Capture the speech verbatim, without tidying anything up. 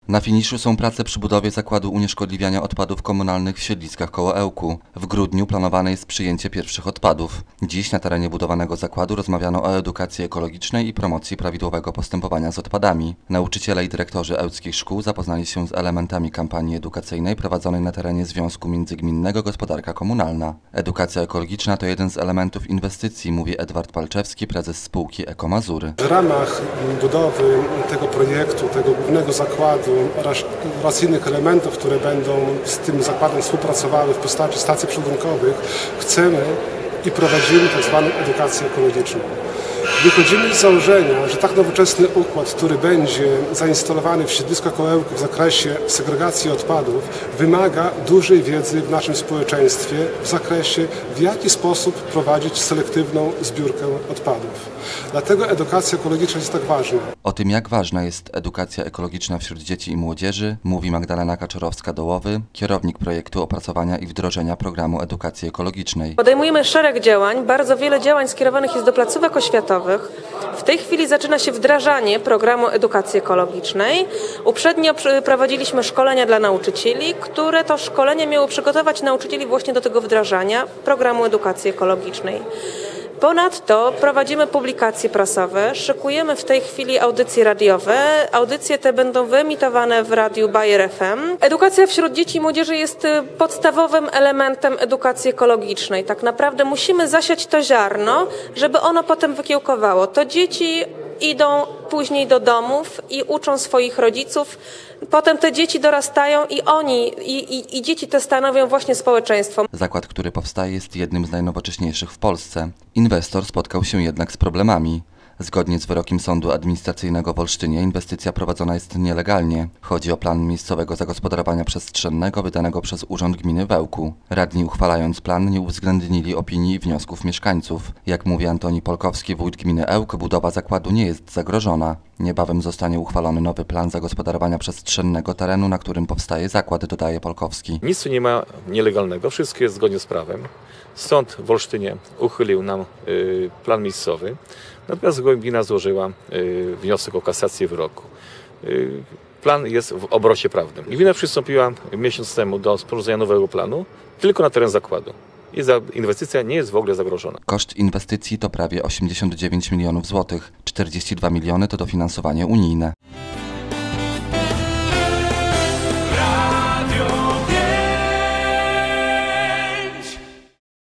Na finiszu są prace przy budowie zakładu unieszkodliwiania odpadów komunalnych w Siedliskach koło Ełku. W grudniu planowane jest przyjęcie pierwszych odpadów. Dziś na terenie budowanego zakładu rozmawiano o edukacji ekologicznej i promocji prawidłowego postępowania z odpadami. Nauczyciele i dyrektorzy ełckich szkół zapoznali się z elementami kampanii edukacyjnej prowadzonej na terenie Związku Międzygminnego Gospodarka Komunalna. Edukacja ekologiczna to jeden z elementów inwestycji, mówi Edward Palczewski, prezes spółki Eko Mazury. W ramach budowy tego projektu, tego głównego zakładu oraz, oraz innych elementów, które będą z tym zakładem współpracowały w postaci stacji przeładunkowych, chcemy i prowadzimy tak zwaną edukację ekologiczną. Wychodzimy z założenia, że tak nowoczesny układ, który będzie zainstalowany w Siedliskach koło Ełku w zakresie segregacji odpadów, wymaga dużej wiedzy w naszym społeczeństwie w zakresie, w jaki sposób prowadzić selektywną zbiórkę odpadów. Dlatego edukacja ekologiczna jest tak ważna. O tym, jak ważna jest edukacja ekologiczna wśród dzieci i młodzieży, mówi Magdalena Kaczorowska-Dołowy, kierownik projektu opracowania i wdrożenia programu edukacji ekologicznej. Podejmujemy szereg działań, bardzo wiele działań skierowanych jest do placówek oświatowych. W tej chwili zaczyna się wdrażanie programu edukacji ekologicznej. Uprzednio prowadziliśmy szkolenia dla nauczycieli, które to szkolenia miały przygotować nauczycieli właśnie do tego wdrażania programu edukacji ekologicznej. Ponadto prowadzimy publikacje prasowe, szykujemy w tej chwili audycje radiowe. Audycje te będą wyemitowane w radiu Bayer F M. Edukacja wśród dzieci i młodzieży jest podstawowym elementem edukacji ekologicznej. Tak naprawdę musimy zasiać to ziarno, żeby ono potem wykiełkowało. To dzieci idą później do domów i uczą swoich rodziców. Potem te dzieci dorastają i oni, i, i, i dzieci te stanowią właśnie społeczeństwo. Zakład, który powstaje, jest jednym z najnowocześniejszych w Polsce. Inwestor spotkał się jednak z problemami. Zgodnie z wyrokiem Sądu Administracyjnego w Olsztynie inwestycja prowadzona jest nielegalnie. Chodzi o plan miejscowego zagospodarowania przestrzennego wydanego przez Urząd Gminy w Ełku. Radni, uchwalając plan, nie uwzględnili opinii i wniosków mieszkańców. Jak mówi Antoni Polkowski, wójt gminy Ełk, budowa zakładu nie jest zagrożona. Niebawem zostanie uchwalony nowy plan zagospodarowania przestrzennego terenu, na którym powstaje zakład, dodaje Polkowski. Nic tu nie ma nielegalnego, wszystko jest zgodnie z prawem. Sąd w Olsztynie uchylił nam y, plan miejscowy, natomiast gmina złożyła y, wniosek o kasację wyroku. Y, plan jest w obrocie prawnym. Gmina przystąpiła miesiąc temu do sporządzenia nowego planu tylko na teren zakładu. I za, inwestycja nie jest w ogóle zagrożona. Koszt inwestycji to prawie osiemdziesiąt dziewięć milionów złotych, czterdzieści dwa miliony to dofinansowanie unijne.